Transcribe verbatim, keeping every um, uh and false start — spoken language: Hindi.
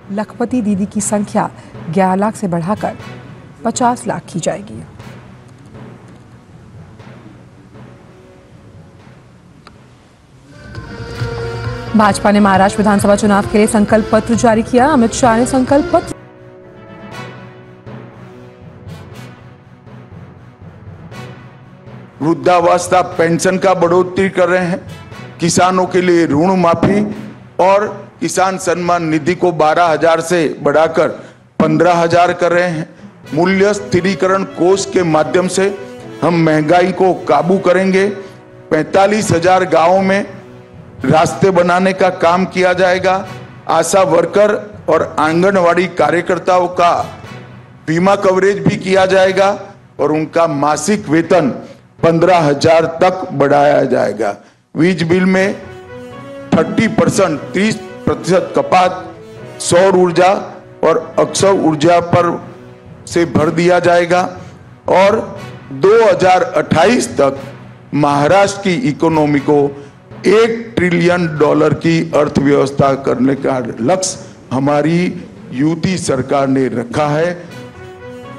लखपति दीदी की संख्या ग्यारह लाख से बढ़ाकर पचास लाख की जाएगी। भाजपा ने महाराष्ट्र विधानसभा चुनाव के लिए संकल्प पत्र जारी किया। अमित शाह ने संकल्प पत्र वृद्धावस्था पेंशन का बढ़ोतरी कर रहे हैं, किसानों के लिए ऋण माफी और किसान सम्मान निधि को बारह हजार से बढ़ाकर पंद्रह हजार कर रहे हैं। मूल्य स्थिरीकरण कोष के माध्यम से हम महंगाई को काबू करेंगे। पैंतालीस हजार गाँवों में रास्ते बनाने का काम किया जाएगा। आशा वर्कर और आंगनवाड़ी कार्यकर्ताओं का बीमा कवरेज भी किया जाएगा और उनका मासिक वेतन पंद्रह हजार तक बढ़ाया जाएगा। वीज बिल में तीस परसेंट तीस प्रतिशत कपात सौर ऊर्जा और अक्षय ऊर्जा पर से भर दिया जाएगा और दो हज़ार अट्ठाईस तक महाराष्ट्र की इकोनॉमी को एक ट्रिलियन डॉलर की अर्थव्यवस्था करने का लक्ष्य हमारी यूपी सरकार ने रखा है।